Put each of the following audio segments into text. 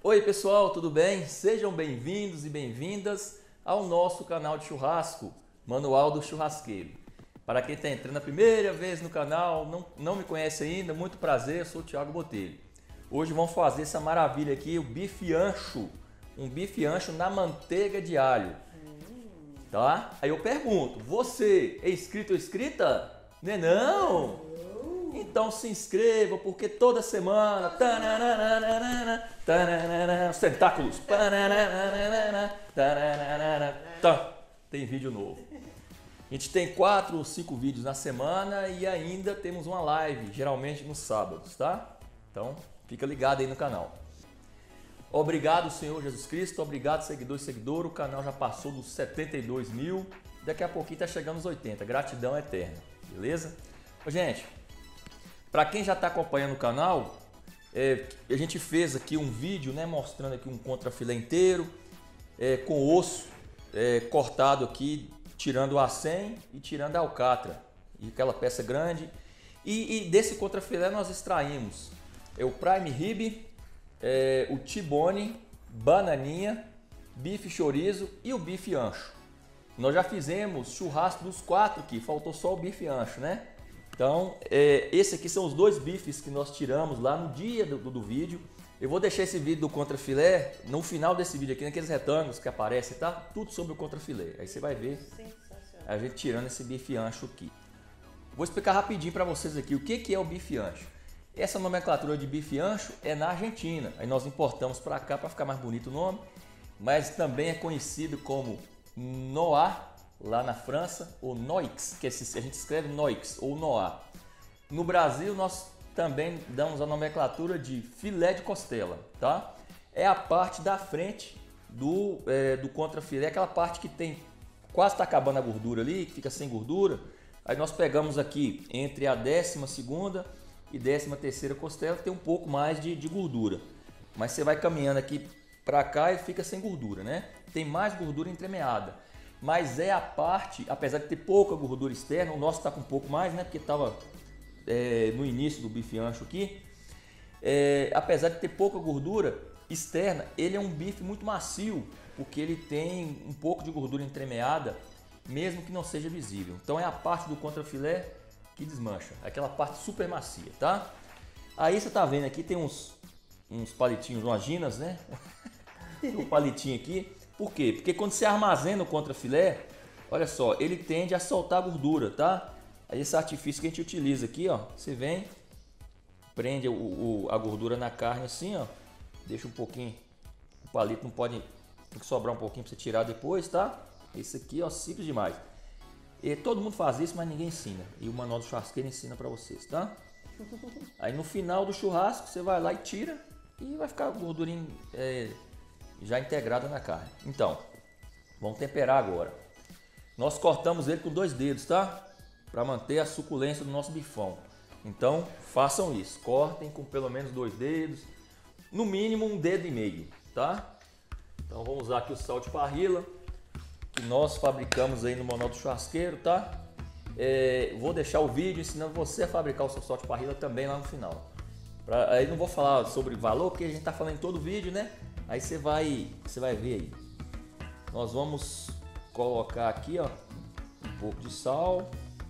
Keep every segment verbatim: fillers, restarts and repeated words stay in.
Oi pessoal, tudo bem? Sejam bem-vindos e bem-vindas ao nosso canal de churrasco, Manual do Churrasqueiro. Para quem está entrando a primeira vez no canal, não, não me conhece ainda, muito prazer, eu sou o Thiago Botelho. Hoje vamos fazer essa maravilha aqui, o bife ancho, um bife ancho na manteiga de alho. Tá? Aí eu pergunto, você é inscrito ou inscrita? Não é não? Então se inscreva, porque toda semana tananana, tananana, os tentáculos tananana, tá, tem vídeo novo. A gente tem quatro ou cinco vídeos na semana e ainda temos uma live, geralmente nos sábados, tá? Então fica ligado aí no canal. Obrigado, Senhor Jesus Cristo, obrigado, seguidor e seguidora. O canal já passou dos setenta e dois mil, daqui a pouquinho tá chegando nos oitenta. Gratidão eterna, beleza? Ô, gente, para quem já está acompanhando o canal, é, a gente fez aqui um vídeo, né, mostrando aqui um contrafilé inteiro, é, com osso é, cortado aqui, tirando o acém e tirando a alcatra, e aquela peça grande. E, e desse contrafilé nós extraímos é, o prime rib, é, o T-bone, bananinha, bife chorizo e o bife ancho. Nós já fizemos churrasco dos quatro aqui, faltou só o bife ancho, né? Então, é, esse aqui são os dois bifes que nós tiramos lá no dia do, do, do vídeo. Eu vou deixar esse vídeo do contrafilé no final desse vídeo aqui, naqueles retângulos que aparecem, tá? Tudo sobre o contrafilé. Aí você vai ver a gente tirando esse bife ancho aqui. Vou explicar rapidinho para vocês aqui o que, que é o bife ancho. Essa nomenclatura de bife ancho é na Argentina. Aí nós importamos para cá para ficar mais bonito o nome. Mas também é conhecido como Noix, lá na França, ou Noix, que a gente escreve Noix ou Noix. No Brasil nós também damos a nomenclatura de filé de costela, tá? É a parte da frente do, é, do contrafilé, aquela parte que tem quase está acabando a gordura ali, que fica sem gordura. Aí nós pegamos aqui entre a décima segunda e décima terceira costela, que tem um pouco mais de, de gordura. Mas você vai caminhando aqui para cá e fica sem gordura, né? Tem mais gordura entremeada. Mas é a parte, apesar de ter pouca gordura externa, o nosso está com um pouco mais, né? Porque estava é, no início do bife ancho aqui. É, apesar de ter pouca gordura externa, ele é um bife muito macio, porque ele tem um pouco de gordura entremeada, mesmo que não seja visível. Então é a parte do contrafilé que desmancha, aquela parte super macia, tá? Aí você tá vendo aqui, tem uns, uns palitinhos, umas ginas, né? Tem um palitinho aqui. Por quê? Porque quando você armazena o contrafilé, olha só, ele tende a soltar a gordura, tá? Aí esse artifício que a gente utiliza aqui, ó, você vem, prende o, o, a gordura na carne assim, ó, deixa um pouquinho, o palito não pode, tem que sobrar um pouquinho para você tirar depois, tá? Esse aqui, ó, simples demais. E todo mundo faz isso, mas ninguém ensina. E o Manual do Churrasqueiro ensina para vocês, tá? Aí no final do churrasco, você vai lá e tira e vai ficar a gordurinha é, já integrada na carne. Então, vamos temperar agora. Nós cortamos ele com dois dedos, tá? Para manter a suculência do nosso bifão. Então, façam isso. Cortem com pelo menos dois dedos. No mínimo um dedo e meio, tá? Então vamos usar aqui o sal de parrilla, que nós fabricamos aí no Manual do Churrasqueiro, tá? É, vou deixar o vídeo ensinando você a fabricar o seu sal de parrilla também lá no final. Pra, aí não vou falar sobre valor, porque a gente tá falando em todo o vídeo, né? Aí você vai, você vai ver aí. Nós vamos colocar aqui, ó, um pouco de sal.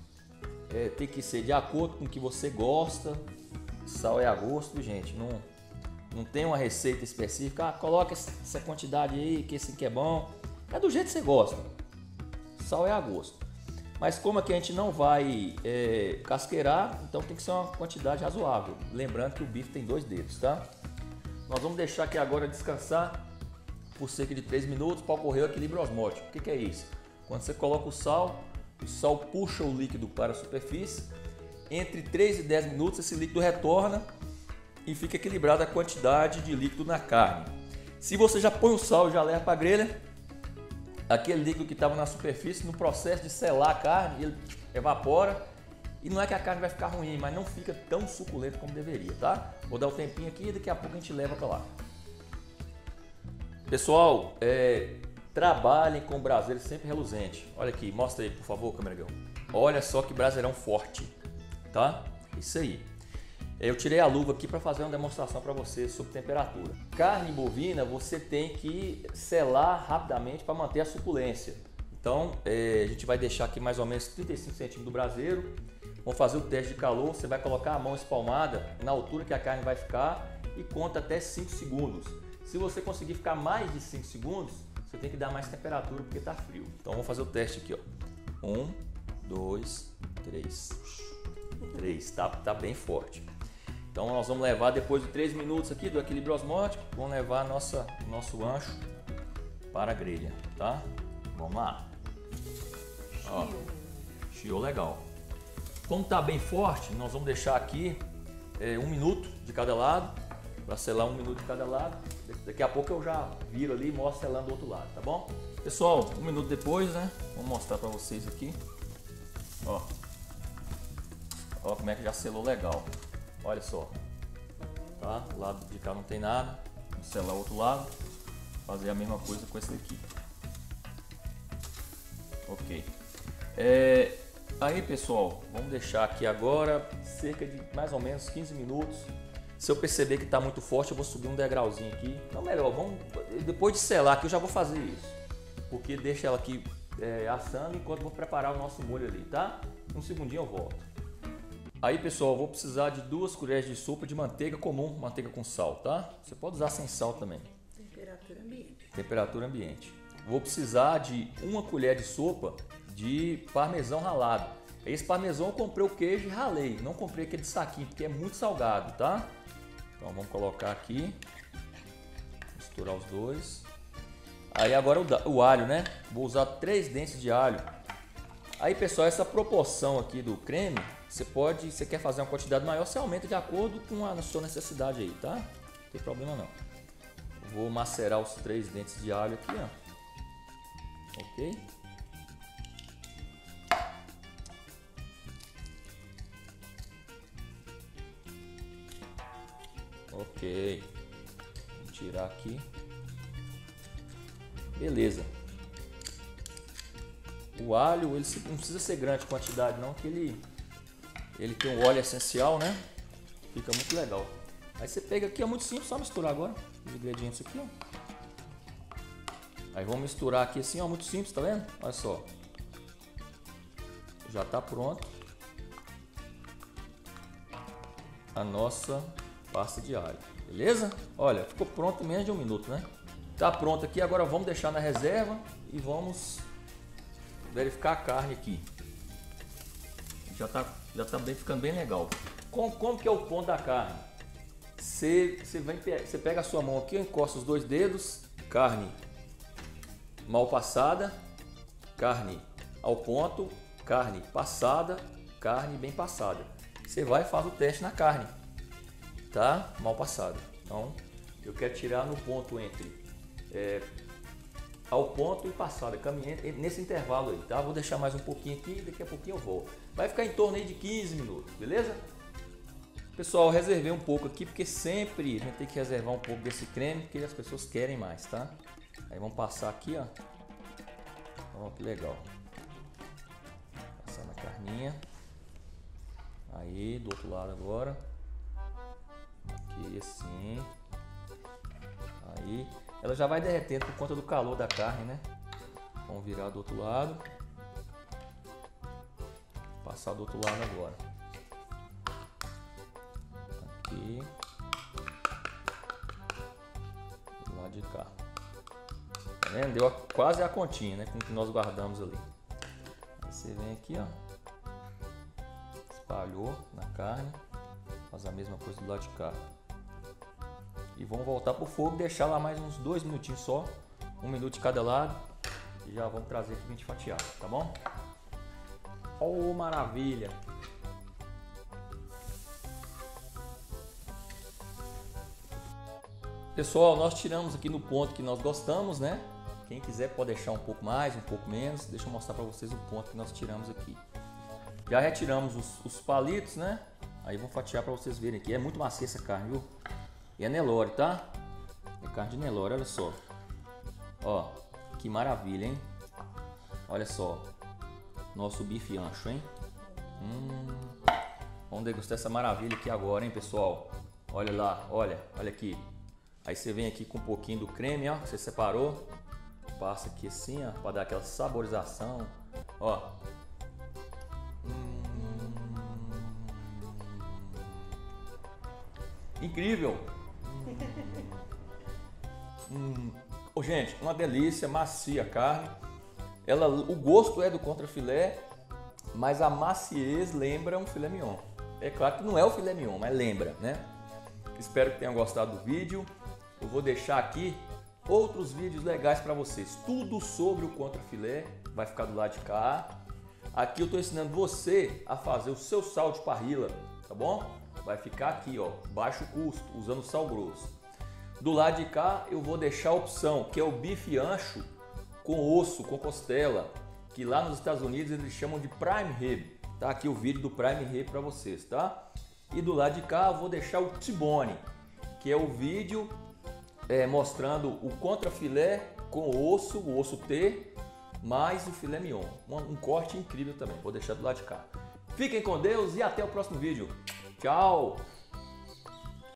É, tem que ser de acordo com o que você gosta. Sal é a gosto, gente. Não, não tem uma receita específica. Ah, coloca essa quantidade aí, que esse aqui é bom. É do jeito que você gosta. Sal é a gosto. Mas como aqui a gente não vai é, casqueirar, então tem que ser uma quantidade razoável. Lembrando que o bife tem dois dedos, tá? Nós vamos deixar aqui agora descansar por cerca de três minutos para ocorrer o equilíbrio osmótico. O que, que é isso? Quando você coloca o sal, o sal puxa o líquido para a superfície. Entre três e dez minutos esse líquido retorna e fica equilibrada a quantidade de líquido na carne. Se você já põe o sal e já leva para a grelha, aquele líquido que estava na superfície, no processo de selar a carne, ele evapora. E não é que a carne vai ficar ruim, mas não fica tão suculento como deveria, tá? Vou dar um tempinho aqui e daqui a pouco a gente leva para lá. Pessoal, é, trabalhem com braseiro sempre reluzente. Olha aqui, mostra aí, por favor, cameragão. Olha só que braseirão forte, tá? Isso aí. Eu tirei a luva aqui para fazer uma demonstração para vocês sobre temperatura. Carne bovina você tem que selar rapidamente para manter a suculência. Então é, a gente vai deixar aqui mais ou menos trinta e cinco centímetros do braseiro. Vamos fazer o teste de calor. Você vai colocar a mão espalmada na altura que a carne vai ficar e conta até cinco segundos. Se você conseguir ficar mais de cinco segundos, você tem que dar mais temperatura porque está frio. Então vamos fazer o teste aqui, ó. Um, dois, três. Três, tá, tá bem forte. Então nós vamos levar depois de três minutos aqui do equilíbrio osmótico, vamos levar nossa, nosso ancho para a grelha, tá? Vamos lá. Ó, chiou legal. Como tá bem forte, nós vamos deixar aqui é, um minuto de cada lado, para selar um minuto de cada lado. Daqui a pouco eu já viro ali e mostro selando do outro lado, tá bom? Pessoal, um minuto depois, né? Vou mostrar para vocês aqui. Ó. Ó como é que já selou legal. Olha só. Tá? Do lado de cá não tem nada. Vou selar o outro lado. Fazer a mesma coisa com esse daqui. Ok. É, aí pessoal, vamos deixar aqui agora cerca de mais ou menos quinze minutos. Se eu perceber que está muito forte, eu vou subir um degrauzinho aqui. Não, melhor, vamos, depois de selar aqui eu já vou fazer isso. Porque deixa ela aqui é, assando enquanto eu vou preparar o nosso molho ali, tá? Um segundinho eu volto. Aí pessoal, eu vou precisar de duas colheres de sopa de manteiga comum, manteiga com sal, tá? Você pode usar sem sal também. Temperatura ambiente. Temperatura ambiente. Vou precisar de uma colher de sopa de parmesão ralado. Esse parmesão eu comprei o queijo e ralei, não comprei aquele saquinho porque é muito salgado, tá? Então vamos colocar aqui, misturar os dois. Aí agora o, o alho, né? Vou usar três dentes de alho. Aí pessoal, essa proporção aqui do creme, você pode, você quer fazer uma quantidade maior, você aumenta de acordo com a sua necessidade aí, tá? Não tem problema não. Vou macerar os três dentes de alho aqui, ó. Ok? Ok. Vou tirar aqui. Beleza. O alho, ele não precisa ser grande a quantidade não, que ele ele tem um óleo essencial, né? Fica muito legal. Aí você pega aqui, é muito simples, só misturar agora os ingredientes aqui, ó. Aí vamos misturar aqui assim, ó, muito simples, tá vendo? Olha só. Já tá pronto a nossa pasta de alho, beleza? Olha, ficou pronto em menos de um minuto, né? Tá pronto aqui, agora vamos deixar na reserva e vamos verificar a carne aqui. Já tá, já tá bem, ficando bem legal. Como, como que é o ponto da carne? Você, você, vem, você pega a sua mão aqui, encosta os dois dedos, carne mal passada, carne ao ponto, carne passada, carne bem passada. Você vai e faz o teste na carne, tá? Mal passada. Então, eu quero tirar no ponto entre é, ao ponto e passada, caminhando nesse intervalo aí, tá? Vou deixar mais um pouquinho aqui, daqui a pouquinho eu volto. Vai ficar em torno aí de quinze minutos, beleza? Pessoal, eu reservei um pouco aqui porque sempre a gente tem que reservar um pouco desse creme porque as pessoas querem mais, tá? Aí vamos passar aqui, ó. Ó, que legal. Passar na carninha. Aí, do outro lado agora. Aqui assim. Aí, ela já vai derretendo por conta do calor da carne, né? Vamos virar do outro lado. Passar do outro lado agora. Aqui. Do lado de cá. Tá vendo? Deu a, quase a continha, né? Com o que nós guardamos ali. Aí você vem aqui, ó. Espalhou na carne. Faz a mesma coisa do lado de cá. E vamos voltar pro fogo, deixar lá mais uns dois minutinhos só. Um minuto de cada lado. E já vamos trazer aqui pra gente fatiar, tá bom? Oh, maravilha! Pessoal, nós tiramos aqui no ponto que nós gostamos, né? Quem quiser pode deixar um pouco mais, um pouco menos. Deixa eu mostrar para vocês o ponto que nós tiramos aqui. Já retiramos os, os palitos, né? Aí vou fatiar para vocês verem aqui. É muito macia essa carne, viu? E é Nelore, tá? É carne de Nelore, olha só. Ó, que maravilha, hein? Olha só. Nosso bife ancho, hein? Hum. Vamos degustar essa maravilha aqui agora, hein, pessoal? Olha lá, olha, olha aqui. Aí você vem aqui com um pouquinho do creme, ó, que você separou. Passa aqui assim, ó, para dar aquela saborização. Ó. Hum. Incrível! Hum. Oh, gente, uma delícia, macia a carne. Ela, o gosto é do contrafilé, mas a maciez lembra um filé mignon. É claro que não é o filé mignon, mas lembra, né? Espero que tenham gostado do vídeo. Eu vou deixar aqui outros vídeos legais para vocês. Tudo sobre o contrafilé vai ficar do lado de cá. Aqui eu estou ensinando você a fazer o seu sal de parrilla, tá bom? Vai ficar aqui, ó, baixo custo, usando sal grosso. Do lado de cá eu vou deixar a opção, que é o bife ancho com osso, com costela, que lá nos Estados Unidos eles chamam de prime rib. Tá aqui o vídeo do prime rib para vocês, tá? E do lado de cá eu vou deixar o T-bone, que é o vídeo é, mostrando o contrafilé com osso, o osso T, mais o filé mignon. Um, um corte incrível também, vou deixar do lado de cá. Fiquem com Deus e até o próximo vídeo. Tchau!